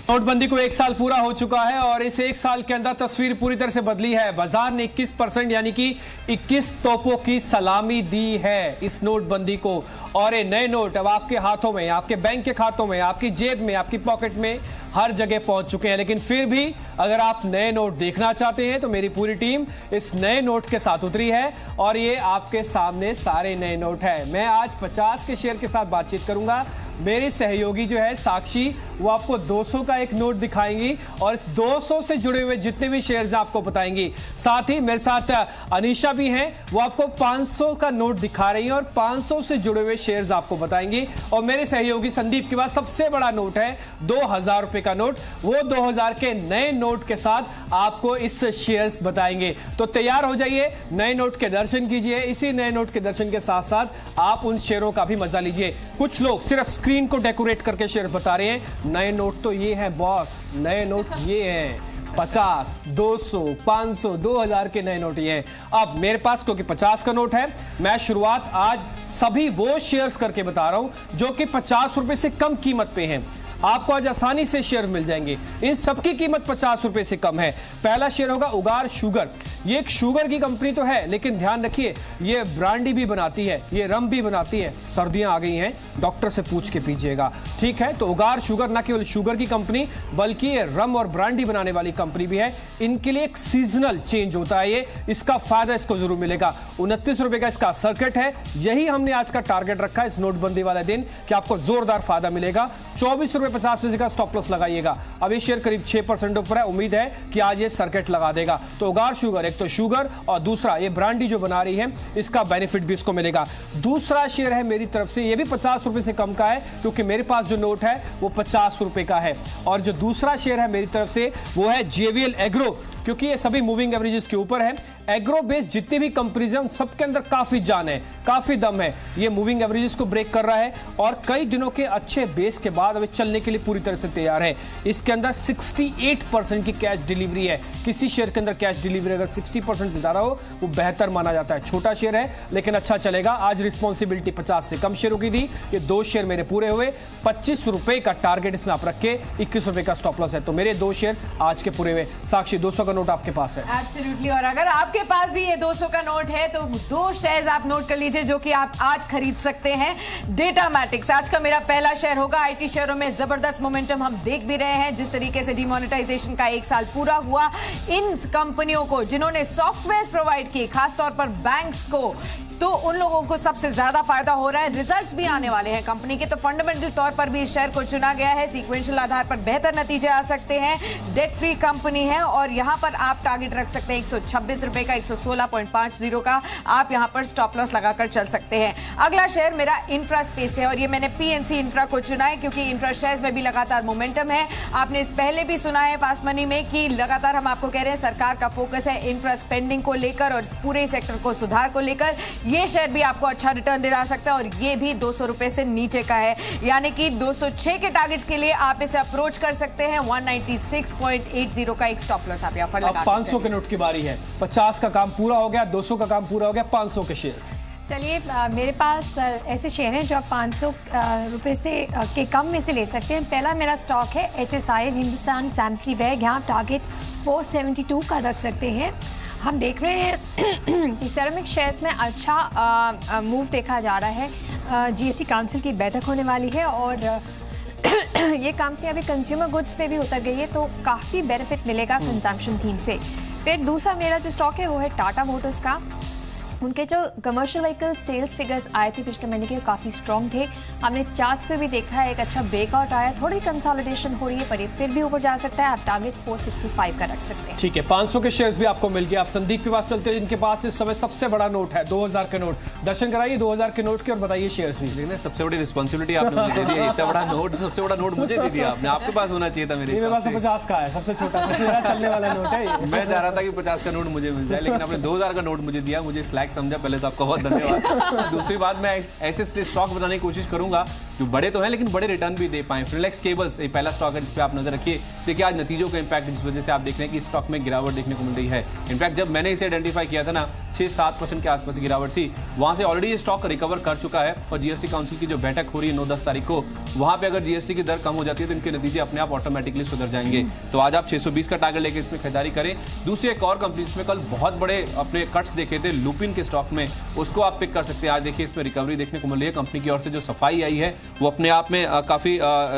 नोटबंदी को 1 साल पूरा हो चुका है और इस 1 साल के अंदर तस्वीर पूरी तरह से बदली है। बाजार ने 21% यानी कि 21 तोपों की सलामी दी है इस नोटबंदी को और ये नए नोट अब आपके हाथों में, आपके बैंक के खातों में, आपकी जेब में, आपकी पॉकेट में हर जगह पहुंच चुके हैं। लेकिन फिर भी अगर आप नए नोट देखना चाहते हैं तो मेरी पूरी टीम इस नए नोट के साथ उतरी है और ये आपके सामने सारे नए नोट है। मैं आज 50 के शेयर के साथ बातचीत करूंगा। मेरी सहयोगी जो है साक्षी, वो आपको 200 का एक नोट दिखाएंगी और 200 से जुड़े हुए जितने भी शेयर्स आपको बताएंगी। साथ ही मेरे साथ अनीशा भी हैं, वो आपको 500 का नोट दिखा रही हैं और 500 से जुड़े हुए शेयर्स आपको बताएंगी। और मेरे सहयोगी संदीप के पास सबसे बड़ा नोट है 2000 रुपए का नोट, वो 2000 के नए नोट के साथ आपको इस शेयर्स बताएंगे। तो तैयार हो जाइए, नए नोट के दर्शन कीजिए। इसी नए नोट के दर्शन के साथ साथ आप उन शेयरों का भी मजा लीजिए। कुछ लोग सिर्फ स्क्रीन को डेकोरेट करके शेयर बता रहे हैं। नए नोट तो ये हैं बॉस, नए नोट ये हैं 50, 200, 500, 2000 के नए नोट ये हैं। अब मेरे पास क्योंकि 50 का नोट है, मैं शुरुआत आज सभी वो शेयर्स करके बता रहा हूं जो कि 50 रुपए से कम कीमत पे हैं। आपको आज आसानी से शेयर मिल जाएंगे। इन सबकी कीमत 50 रुपए से कम है। पहला शेयर होगा उगार शुगर। ये एक शुगर की कंपनी तो है, लेकिन ध्यान रखिए ये ब्रांडी भी बनाती है, ये रम भी बनाती है। सर्दियां आ गई हैं, डॉक्टर से पूछ के पीजिएगा, ठीक है। तो उगार शुगर ना केवल शुगर की कंपनी बल्कि ये रम और ब्रांडी बनाने वाली कंपनी भी है। इनके लिए एक सीजनल चेंज होता है ये, इसका फायदा इसको जरूर मिलेगा। 29 रुपए का इसका सर्किट है। यही हमने आज का टारगेट रखा है इस नोटबंदी वाले दिन कि आपको जोरदार फायदा मिलेगा। 24 रुपए 50 पैसे का स्टॉप लॉस लगाइएगा। अब ये शेयर करीब 6% ऊपर है, उम्मीद है कि आज ये सर्किट लगा देगा। तो उगार शुगर, एक तो शुगर और दूसरा ये ब्रांडी जो बना रही है, इसका बेनिफिट भी इसको मिलेगा। दूसरा शेयर है मेरी तरफ से, ये भी 50 रुपए से कम का है क्योंकि मेरे पास जो नोट है वो 50 रुपए का है। और जो दूसरा शेयर है मेरी तरफ से वो है जेवीएल एग्रो, क्योंकि ये सभी मूविंग एवरेजेस के ऊपर है। एग्रो बेस्ड जितनी भी कंपनीज हैं उन सबके अंदर काफी जान है, काफी दम है। ये मूविंग एवरेजेस को ब्रेक कर रहा है और कई दिनों के अच्छे बेस के बाद अभी चलने के लिए पूरी तरह से तैयार है। इसके अंदर 68% की कैश डिलीवरी है। किसी शेयर के अंदर कैश डिलीवरी अगर 60% से ज्यादा हो वो बेहतर माना जाता है। छोटा शेयर है लेकिन अच्छा चलेगा। आज रिस्पॉन्सिबिलिटी 50 से कम शेयरों की थी। ये 2 शेयर मेरे पूरे हुए। 25 रुपए का टारगेट इसमें आप रख के 21 रुपए का स्टॉप लॉस है। तो मेरे 2 शेयर आज के पूरे हुए। साक्षी, 200 नोट आपके पास है। एब्सोल्युटली। और अगर आपके पास भी ये 200 का नोट है तो 2 शेयर्स आप नोट कर लीजिए जो कि आप आज खरीद सकते हैं। डेटामैटिक्स आज का मेरा पहला शेयर होगा। आईटी शेयरों में जबरदस्त मोमेंटम हम देख भी रहे हैं। जिस तरीके से डिमोनेटाइजेशन का 1 साल पूरा हुआ, इन कंपनियों को जिन्होंने सॉफ्टवेयर प्रोवाइड किए, खासतौर पर बैंक्स को, तो उन लोगों को सबसे ज्यादा फायदा हो रहा है। रिजल्ट्स भी आने वाले हैं कंपनी के, तो फंडामेंटल तौर पर भी इस शेयर को चुना गया है। सीक्वेंशियल आधार पर बेहतर नतीजे आ सकते हैं। डेट फ्री कंपनी है और यहां पर आप टारगेट रख सकते हैं 126 रुपए का, 116.50 का। आप यहां पर स्टॉप लॉस लगाकर चल सकते हैं। अगला शेयर मेरा इंफ्रा स्पेस है और ये मैंने पीएनसी इंफ्रा को चुना है क्योंकि इंफ्रा शेयर्स में भी लगातार मोमेंटम है। आपने पहले भी सुना है फास्ट मनी में कि लगातार हम आपको कह रहे हैं सरकार का फोकस है इंफ्रा स्पेंडिंग को लेकर और पूरे सेक्टर को सुधार को लेकर। ये शेयर भी आपको अच्छा रिटर्न दिला सकता है और ये भी 200 रुपए से नीचे का है, यानी कि 206 के टारगेट्स के लिए आप इसे अप्रोच कर सकते हैं। 196.80 का एक स्टॉप लॉस आप यहां पर लगा। 500 के नोट की बारी है। 50 का काम पूरा हो गया, 200 का काम पूरा हो गया, 500 के शेयर्स। चलिए, मेरे पास ऐसे शेयर हैं जो आप 500 रुपए से के कम में से ले सकते हैं। पहला मेरा स्टॉक है HSIL हिंदुस्तान सैनिटरी वेयर। यहाँ टारगेट 472 का रख सकते हैं। हम देख रहे हैं कि सेरेमिक शेयर्स में अच्छा मूव देखा जा रहा है। जीएसटी काउंसिल की बैठक होने वाली है और ये कंपनी अभी कंज्यूमर गुड्स पे भी उतर गई है, तो काफ़ी बेनिफिट मिलेगा कंजम्पशन थीम से। फिर दूसरा मेरा जो स्टॉक है वो है टाटा मोटर्स का। उनके जो कमर्शियल व्हीकल सेल्स फिगर्स आए थे पिछले महीने के, काफ़ी स्ट्रॉन्ग थे। हमने चार्ट्स पे भी देखा है एक अच्छा ब्रेकआउट आया, थोड़ी कंसोलिडेशन हो रही है पर ये फिर भी ऊपर जा सकता है। आप टारगेट 465 का रख सकते हैं। ठीक है, 500 के शेयर्स भी आपको मिल गए। आप संदीप के पास चलते हैं जिनके पास इस समय सबसे बड़ा नोट है 2000 के नोट। दर्शन कराइए 2000 के नोट के और बताइए शेयर्स भी। लेकिन सबसे बड़ी रिस्पॉन्सिबिलिटी आपने मुझे दे दी। इतना बड़ा नोट, सबसे बड़ा नोट मुझे दे दिया आपने। आपके पास होना चाहिए था। मेरे पास 50 का है, सबसे छोटा, सबसे ज्यादा चलने वाला नोट है। मैं चाह रहा था कि 50 का नोट मुझे मिल जाए, लेकिन आपने 2000 का नोट मुझे दिया। मुझे स्लैग समझा, पहले तो आपका बहुत धन्यवाद। दूसरी बात, मैं ऐसे स्टॉक बनाने की कोशिश करूंगा जो बड़े तो हैं लेकिन बड़े रिटर्न भी दे पाए। फिनोलेक्स केबल्स ये पहला स्टॉक है जिस पे आप नजर रखिए। देखिए आज नतीजों का इंपैक्ट जिस वजह से आप देख रहे हैं कि स्टॉक में गिरावट देखने को मिल रही है। इनफैक्ट जब मैंने इसे आइडेंटिफाई किया था ना 6-7% के आसपास गिरावट थी, वहां से ऑलरेडी ये स्टॉक रिकवर कर चुका है। और जीएसटी काउंसिल की जो बैठक हो रही है 9-10 तारीख को, वहां पे अगर जीएसटी की दर कम हो जाती है तो इनके नतीजे अपने आप ऑटोमेटिकली सुधर जाएंगे। तो आज आप 620 का टारगेट लेके इसमें खरीदारी करें। दूसरी एक और कंपनी इसमें कल बहुत बड़े अपने कट्स देखे थे लुपिन के स्टॉक में, उसको आप पिक कर सकते हैं। आज देखिए इसमें रिकवरी देखने को मिल रही है। कंपनी की ओर से जो सफाई आई है वो अपने आप में काफी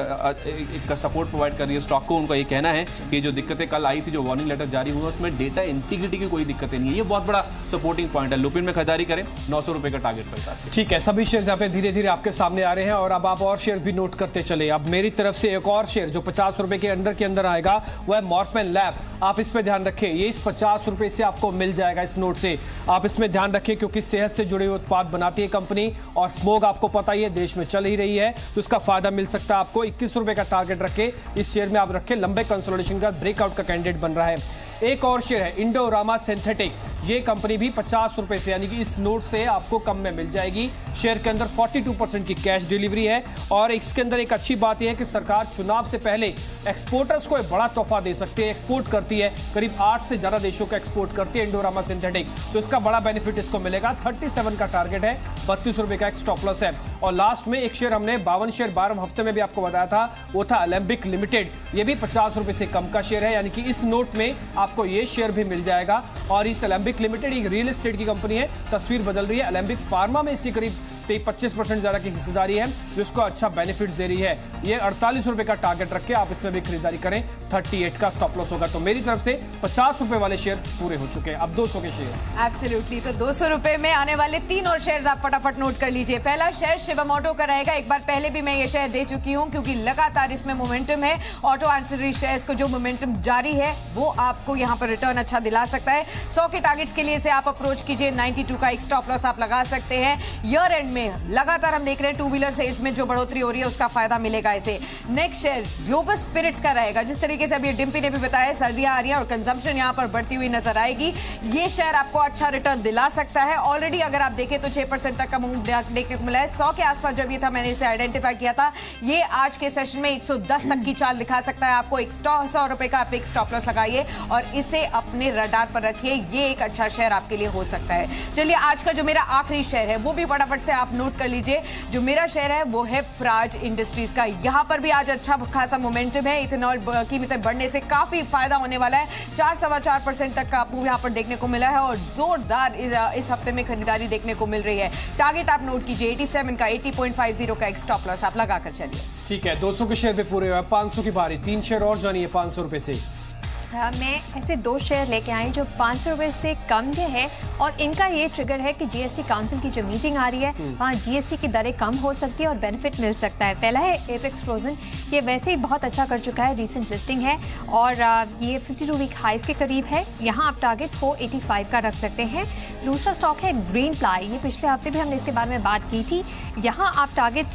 एक सपोर्ट प्रोवाइड कर रही है स्टॉक को। उनका ये कहना है कि जो दिक्कतें कल आई थी, जो वार्निंग लेटर जारी हुआ, उसमें डेटा इंटीग्रिटी की कोई दिक्कतें नहीं है। ये बहुत बड़ा सपोर्टिंग पॉइंट है। लुपिन में खरीदारी करें 900 रुपए का टारगेट पर। ठीक है, सभी शेयर यहाँ पे धीरे धीरे आपके सामने आ रहे हैं और अब आप और शेयर भी नोट करते चले। अब मेरी तरफ से एक और शेयर जो 50 रुपए के अंदर आएगा वो है मॉर्फेन लैब। आप इस पे ध्यान रखें, ये इस 50 रुपए से आपको मिल जाएगा इस नोट से। आप इसमें ध्यान रखें क्योंकि सेहत से जुड़े हुए उत्पाद बनाती है कंपनी और स्मोक आपको पता ही है देश में चल ही रही है, तो इसका फायदा मिल सकता है आपको। 21 रुपए का टारगेट रखे इस शेयर में आप रखें। लंबे कंसोलिडेशन का ब्रेकआउट का कैंडिडेट बन रहा है। एक और शेयर है इंडोरामा सिंथेटिक। ये कंपनी भी 50 रुपए से यानी कि इस नोट से आपको कम में मिल जाएगी। शेयर के अंदर 42% की कैश डिलीवरी है और इसके अंदर एक अच्छी बात यह है कि सरकार चुनाव से पहले एक्सपोर्टर्स को एक बड़ा तोहफा दे सकती है। एक्सपोर्ट करती है, करीब 8 से ज्यादा देशों का एक्सपोर्ट करती है इंडोरामा सिंथेटिक, तो इसका बड़ा बेनिफिट इसको मिलेगा। 37 का टारगेट है, 32 रुपए का एक स्टॉप लॉस है। और लास्ट में एक शेयर हमने 52 शेयर 12 हफ्ते में भी आपको बताया था, वो था एलेंबिक लिमिटेड। ये भी 50 रुपए से कम का शेयर है, यानी कि इस नोट में आपको ये शेयर भी मिल जाएगा। और इस एलेंबिक लिमिटेड एक रियल एस्टेट की कंपनी है, तस्वीर बदल रही है। एलेंबिक फार्मा में इसकी करीब 25% ज्यादा की हिस्सेदारी है जो इसको अच्छा बेनिफिट दे रही है। ये 48 रुपए का टारगेट रख के आप इसमें भी खरीदारी करें। 38 का स्टॉप लॉस होगा। तो मेरी तरफ से 50 रुपए वाले शेयर पूरे हो चुके हैं। अब 200 के शेयर। एब्सोल्युटली, तो 200 रुपए में आने वाले 3 और शेयर्स आप फटाफट नोट कर लीजिए। पहला शेयर शिवम ऑटो का रहेगा। एक बार पहले भी मैं ये शेयर दे चुकी हूँ क्योंकि लगातार इसमें मोमेंटम है। ऑटो एंसिलरी शेयर्स को जो मोमेंटम जारी है वो आपको यहाँ पर रिटर्न अच्छा दिला सकता है। 100 के टारगेट्स के लिए से आप अप्रोच कीजिए। 92 का एक स्टॉप लॉस आप लगा सकते हैं। ईयर एंड में लगातार हम देख रहे हैं 2 व्हीलर सेल्स में जो बढ़ोतरी हो रही है उसका फायदा मिलेगा इसे। नेक्स्ट शेयर ग्लोबल स्पिरिट्स का रहेगा। जिस तरीके से अभी डिम्पी ने भी बताया, सर्दियां आ रही है और कंजम्पशन यहां पर बढ़ती हुई नजर आएगी। ये शेयर आपको अच्छा रिटर्न दिला सकता है। ऑलरेडी अगर आप देखें तो 6% तक का मूव देखने को मिला है। 100 के आसपास जब ये था मैंने इसे आइडेंटिफाई किया था। ये आज के सेशन में 110 तक की चाल दिखा सकता है आपको। 100 रुपए का आप एक स्टॉप लॉस लगाइए और इसे अपने रडार पर रखिए। ये एक अच्छा शेयर आपके लिए हो सकता है। चलिए आज का जो मेरा आखिरी शेयर है वो भी फटाफट से आप नोट कर लीजिए। जो मेरा शेयर है वो है प्राज इंडस्ट्रीज का। यहां पर भी आज अच्छा खासा मोमेंटम है। इथेनॉल कीमतें बढ़ने से काफी फायदा होने वाला है। 4-4.25% तक का आपको यहां पर देखने को मिला है और जोरदार इस हफ्ते में खरीदारी देखने को मिल रही है। टारगेट आप नोट कीजिए 87 का, 80.50 का एक स्टॉप लॉस आप लगाकर चलिए। ठीक है, 200 के शेयर पे पूरे हुए। 500 की बारी। 3 शेयर और जानिए 500 रुपए से। मैं ऐसे 2 शेयर लेके आई जो 500 रुपए से कम के हैं और इनका ये ट्रिगर है कि जीएसटी काउंसिल की जो मीटिंग आ रही है वहाँ जीएसटी की दरें कम हो सकती है और बेनिफिट मिल सकता है। पहला है एपेक्स फ्रोजन। ये वैसे ही बहुत अच्छा कर चुका है, रीसेंट लिस्टिंग है और ये 52 वीक हाइस के करीब है। यहाँ आप टारगेट 485 का रख सकते हैं। दूसरा स्टॉक है ग्रीन प्लाई। ये पिछले हफ्ते भी हमने इसके बारे में बात की थी। यहाँ आप टारगेट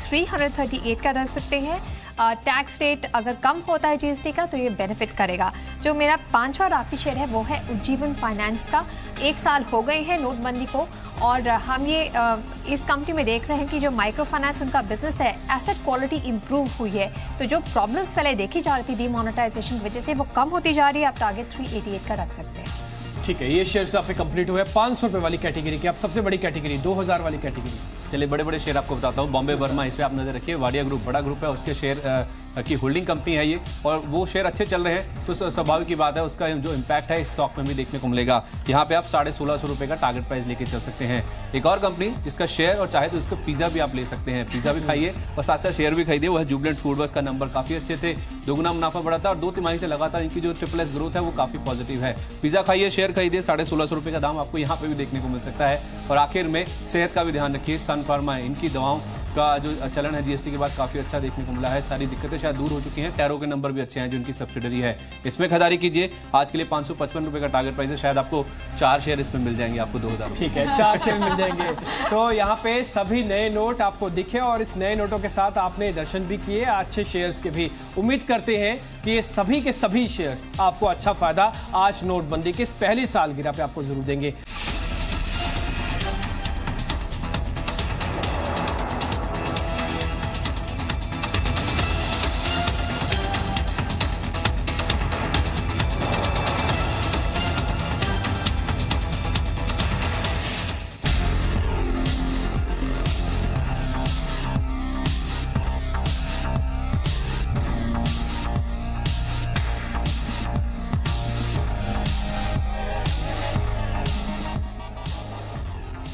338 का रख सकते हैं। टैक्स रेट अगर कम होता है जीएसटी का तो ये बेनिफिट करेगा। जो मेरा 5वां और आखिरी शेयर है वो है उज्जीवन फाइनेंस का। 1 साल हो गए हैं नोटबंदी को और हम ये इस कंपनी में देख रहे हैं कि जो माइक्रो फाइनेंस उनका बिजनेस है, एसेट क्वालिटी इंप्रूव हुई है। तो जो प्रॉब्लम्स पहले देखी जा रही थी डीमोनेटाइजेशन की वजह से वो कम होती जा रही है। आप टारगेट 388 का रख सकते हैं। ठीक है, ये शेयर आपके कंप्लीट हुए 500 रुपए वाली कैटेगरी की। अब सबसे बड़ी कैटेगरी 2000 वाली कैटेगरी। चलिए बड़े बड़े शेयर आपको बताता हूँ। बॉम्बे वर्मा, इस पे आप नजर रखिए। वाडिया ग्रुप बड़ा ग्रुप है, उसके शेयर की होल्डिंग कंपनी है ये और वो शेयर अच्छे चल रहे हैं तो स्वाभाविक की बात है उसका जो इम्पैक्ट है इस स्टॉक में भी देखने को मिलेगा। यहाँ पे आप 1650 रुपए का टारगेट प्राइस लेके चल सकते हैं। एक और कंपनी जिसका शेयर और चाहे तो इसका पिज्जा भी आप ले सकते हैं। पिज्जा भी खाइए और साथ साथ शेयर भी खरीदिए, वो है जुबिलेंट फूडवर्क्स का। नंबर काफी अच्छे थे, दोगुना मुनाफा बढ़ा था और 2 तिमाही से लगातार इनकी जो ट्रिपल ग्रोथ है वो काफी पॉजिटिव है। पिज्जा खाइए, शेयर खरीदिए। 1650 रुपए का दाम आपको यहाँ पे भी देखने को मिल सकता है। और आखिर में सेहत का भी ध्यान रखिए। सन फार्मा है, इनकी दवाओं का जो चलन है जीएसटी के बाद काफी अच्छा देखने को मिला है। सारी दिक्कतें शायद दूर हो चुकी हैं। टैरो के नंबर भी अच्छे हैं जो इनकी सब्सिडरी है। इसमें खरीदारी कीजिए। आज के लिए 555 रुपए का टारगेट प्राइस है। शायद आपको 4 शेयर इसमें मिल जाएंगे आपको 2000। ठीक है, 4 शेयर मिल जाएंगे। तो यहाँ पे सभी नए नोट आपको दिखे और इस नए नोटों के साथ आपने दर्शन भी किए अच्छे शेयर्स के भी। उम्मीद करते हैं कि ये सभी के सभी शेयर्स आपको अच्छा फायदा आज नोटबंदी के इस पहली सालगिरह पे आपको जरूर देंगे।